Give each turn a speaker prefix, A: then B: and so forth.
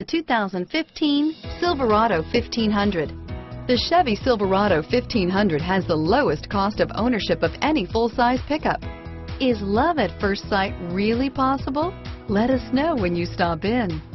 A: The 2015 Silverado 1500. The Chevy Silverado 1500 has the lowest cost of ownership of any full-size pickup. Is love at first sight really possible? Let us know when you stop in.